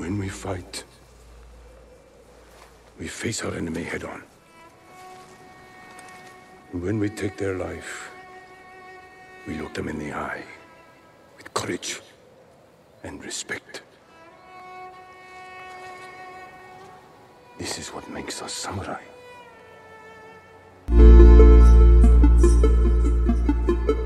When we fight, we face our enemy head-on. When we take their life, we look them in the eye with courage and respect. This is what makes us samurai.